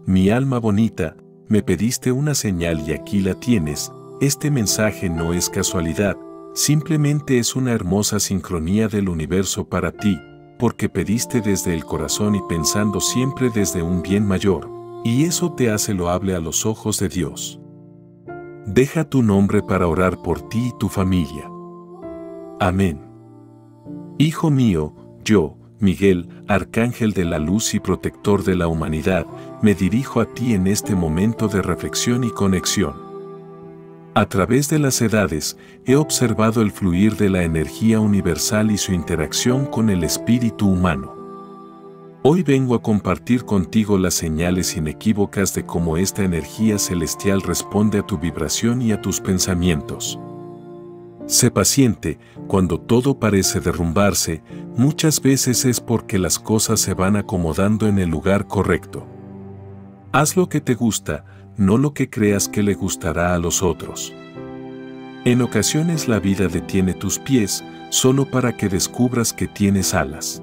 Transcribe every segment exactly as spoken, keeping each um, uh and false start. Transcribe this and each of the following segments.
Mi alma bonita, me pediste una señal y aquí la tienes. Este mensaje no es casualidad, simplemente es una hermosa sincronía del universo para ti, porque pediste desde el corazón y pensando siempre desde un bien mayor, y eso te hace loable a los ojos de Dios. Deja tu nombre para orar por ti y tu familia. Amén. Hijo mío, yo, Miguel, Arcángel de la luz y protector de la humanidad, me dirijo a ti en este momento de reflexión y conexión. A través de las edades, he observado el fluir de la energía universal y su interacción con el espíritu humano. Hoy vengo a compartir contigo las señales inequívocas de cómo esta energía celestial responde a tu vibración y a tus pensamientos. Sé paciente, cuando todo parece derrumbarse, muchas veces es porque las cosas se van acomodando en el lugar correcto. Haz lo que te gusta, no lo que creas que le gustará a los otros. En ocasiones la vida detiene tus pies, solo para que descubras que tienes alas.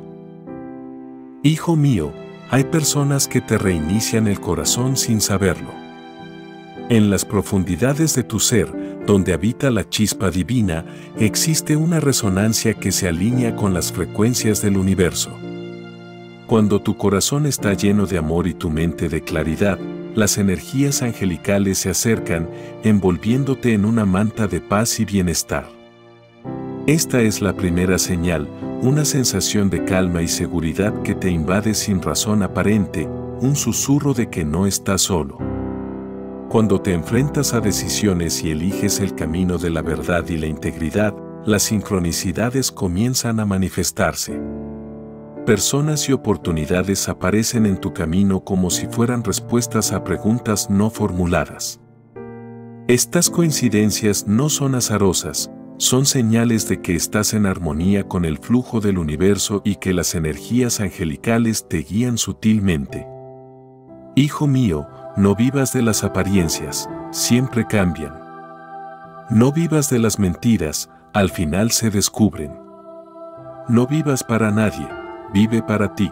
Hijo mío, hay personas que te reinician el corazón sin saberlo. En las profundidades de tu ser, donde habita la chispa divina, existe una resonancia que se alinea con las frecuencias del universo. Cuando tu corazón está lleno de amor y tu mente de claridad, las energías angelicales se acercan, envolviéndote en una manta de paz y bienestar. Esta es la primera señal, una sensación de calma y seguridad que te invade sin razón aparente, un susurro de que no estás solo. Cuando te enfrentas a decisiones y eliges el camino de la verdad y la integridad, las sincronicidades comienzan a manifestarse. Personas y oportunidades aparecen en tu camino como si fueran respuestas a preguntas no formuladas. Estas coincidencias no son azarosas, son señales de que estás en armonía con el flujo del universo y que las energías angelicales te guían sutilmente. Hijo mío, no vivas de las apariencias, siempre cambian. No vivas de las mentiras, al final se descubren. No vivas para nadie, vive para ti.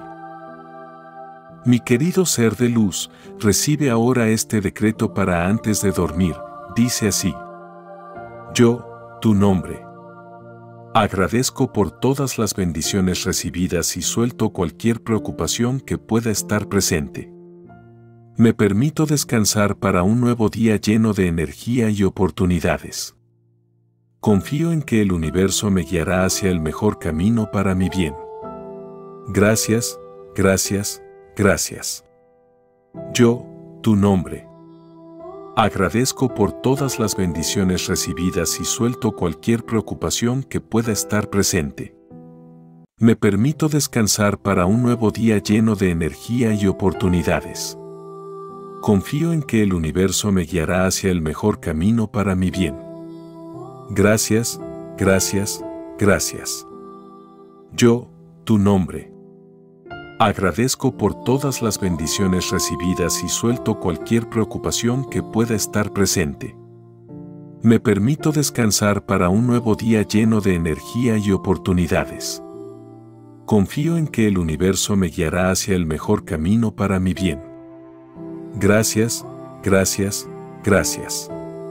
Mi querido ser de luz, recibe ahora este decreto para antes de dormir, dice así. Yo, tu nombre. Agradezco por todas las bendiciones recibidas y suelto cualquier preocupación que pueda estar presente. Me permito descansar para un nuevo día lleno de energía y oportunidades. Confío en que el universo me guiará hacia el mejor camino para mi bien. Gracias, gracias, gracias. Yo, tu nombre. Agradezco por todas las bendiciones recibidas y suelto cualquier preocupación que pueda estar presente. Me permito descansar para un nuevo día lleno de energía y oportunidades. Confío en que el universo me guiará hacia el mejor camino para mi bien. Gracias, gracias, gracias. Yo, tu nombre. Agradezco por todas las bendiciones recibidas y suelto cualquier preocupación que pueda estar presente. Me permito descansar para un nuevo día lleno de energía y oportunidades. Confío en que el universo me guiará hacia el mejor camino para mi bien. Gracias, gracias, gracias.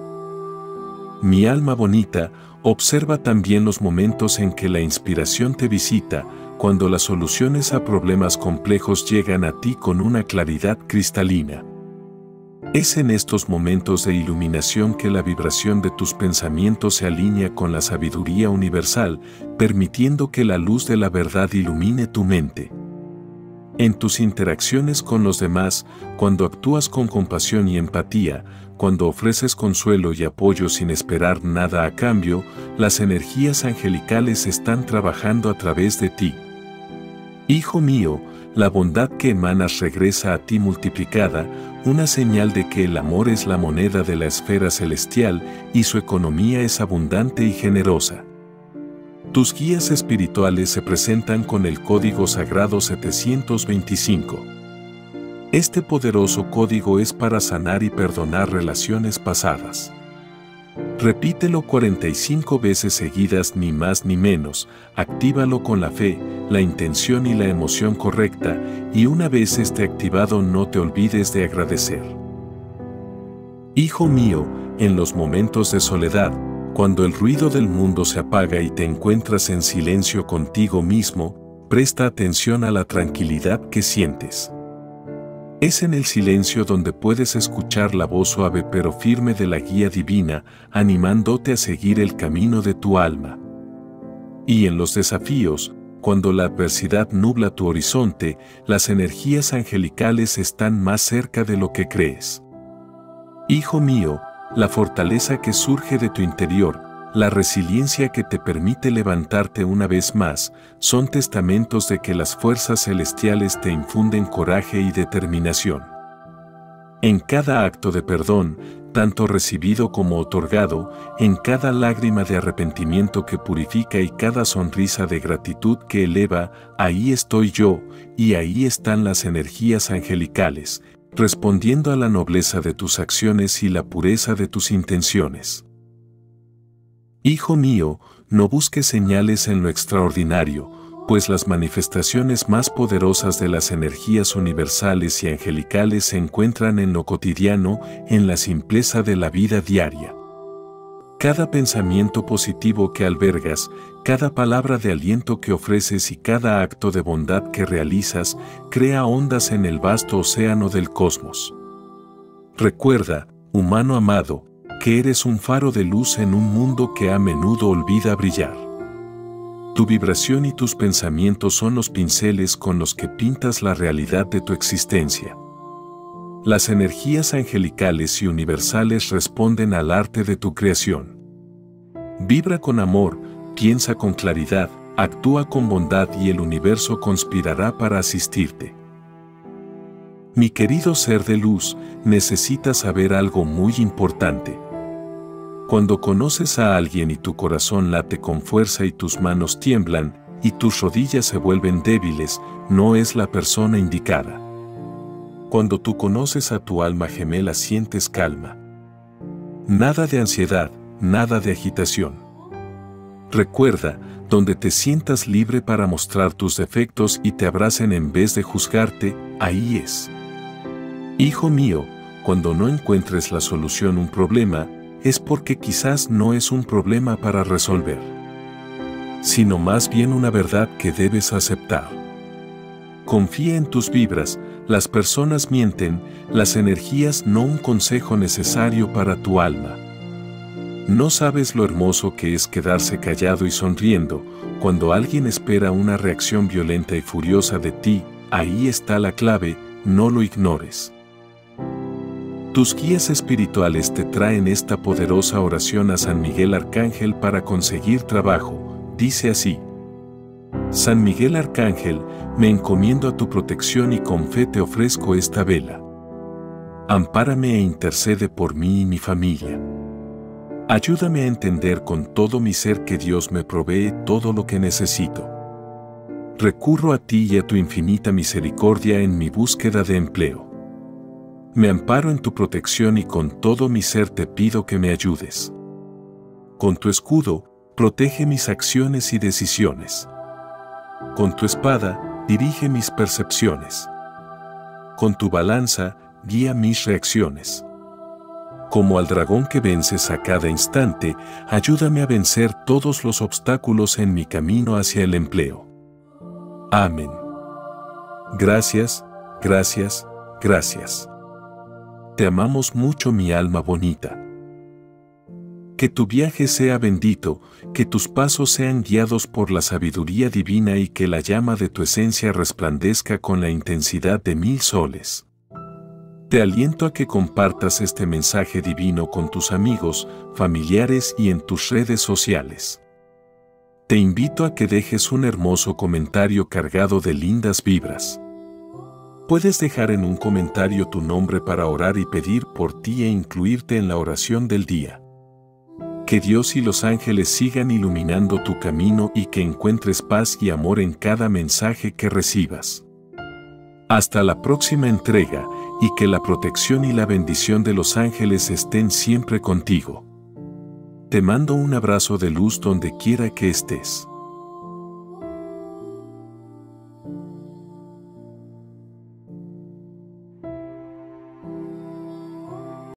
Mi alma bonita, observa también los momentos en que la inspiración te visita, cuando las soluciones a problemas complejos llegan a ti con una claridad cristalina. Es en estos momentos de iluminación que la vibración de tus pensamientos se alinea con la sabiduría universal, permitiendo que la luz de la verdad ilumine tu mente. En tus interacciones con los demás, cuando actúas con compasión y empatía, cuando ofreces consuelo y apoyo sin esperar nada a cambio, las energías angelicales están trabajando a través de ti. Hijo mío, la bondad que emanas regresa a ti multiplicada, una señal de que el amor es la moneda de la esfera celestial y su economía es abundante y generosa. Tus guías espirituales se presentan con el código sagrado setecientos veinticinco. Este poderoso código es para sanar y perdonar relaciones pasadas. Repítelo cuarenta y cinco veces seguidas, ni más ni menos. Actívalo con la fe, la intención y la emoción correcta, y una vez esté activado no te olvides de agradecer. Hijo mío, en los momentos de soledad, cuando el ruido del mundo se apaga y te encuentras en silencio contigo mismo, presta atención a la tranquilidad que sientes. Es en el silencio donde puedes escuchar la voz suave pero firme de la guía divina, animándote a seguir el camino de tu alma. Y en los desafíos, cuando la adversidad nubla tu horizonte, las energías angelicales están más cerca de lo que crees. Hijo mío, la fortaleza que surge de tu interior, la resiliencia que te permite levantarte una vez más, son testamentos de que las fuerzas celestiales te infunden coraje y determinación. En cada acto de perdón, tanto recibido como otorgado, en cada lágrima de arrepentimiento que purifica y cada sonrisa de gratitud que eleva, ahí estoy yo, y ahí están las energías angelicales, respondiendo a la nobleza de tus acciones y la pureza de tus intenciones. Hijo mío, no busques señales en lo extraordinario, pues las manifestaciones más poderosas de las energías universales y angelicales se encuentran en lo cotidiano, en la simpleza de la vida diaria. Cada pensamiento positivo que albergas, cada palabra de aliento que ofreces y cada acto de bondad que realizas, crea ondas en el vasto océano del cosmos. Recuerda, humano amado, que eres un faro de luz en un mundo que a menudo olvida brillar. Tu vibración y tus pensamientos son los pinceles con los que pintas la realidad de tu existencia. Las energías angelicales y universales responden al arte de tu creación. Vibra con amor, piensa con claridad, actúa con bondad y el universo conspirará para asistirte. Mi querido ser de luz, necesitas saber algo muy importante. Cuando conoces a alguien y tu corazón late con fuerza y tus manos tiemblan, y tus rodillas se vuelven débiles, no es la persona indicada. Cuando tú conoces a tu alma gemela sientes calma. Nada de ansiedad, nada de agitación. Recuerda, donde te sientas libre para mostrar tus defectos y te abracen en vez de juzgarte, ahí es. Hijo mío, cuando no encuentres la solución a un problema, es porque quizás no es un problema para resolver, sino más bien una verdad que debes aceptar. Confía en tus vibras, las personas mienten, las energías no un consejo necesario para tu alma. No sabes lo hermoso que es quedarse callado y sonriendo, cuando alguien espera una reacción violenta y furiosa de ti, ahí está la clave, no lo ignores. Tus guías espirituales te traen esta poderosa oración a San Miguel Arcángel para conseguir trabajo. Dice así: San Miguel Arcángel, me encomiendo a tu protección y con fe te ofrezco esta vela. Ampárame e intercede por mí y mi familia. Ayúdame a entender con todo mi ser que Dios me provee todo lo que necesito. Recurro a ti y a tu infinita misericordia en mi búsqueda de empleo. Me amparo en tu protección y con todo mi ser te pido que me ayudes. Con tu escudo, protege mis acciones y decisiones. Con tu espada, dirige mis percepciones. Con tu balanza, guía mis reacciones. Como al dragón que vences a cada instante, ayúdame a vencer todos los obstáculos en mi camino hacia el empleo. Amén. Gracias, gracias, gracias. Te amamos mucho, mi alma bonita. Que tu viaje sea bendito, que tus pasos sean guiados por la sabiduría divina y que la llama de tu esencia resplandezca con la intensidad de mil soles. Te aliento a que compartas este mensaje divino con tus amigos, familiares y en tus redes sociales. Te invito a que dejes un hermoso comentario cargado de lindas vibras. Puedes dejar en un comentario tu nombre para orar y pedir por ti e incluirte en la oración del día. Que Dios y los ángeles sigan iluminando tu camino y que encuentres paz y amor en cada mensaje que recibas. Hasta la próxima entrega, y que la protección y la bendición de los ángeles estén siempre contigo. Te mando un abrazo de luz donde quiera que estés.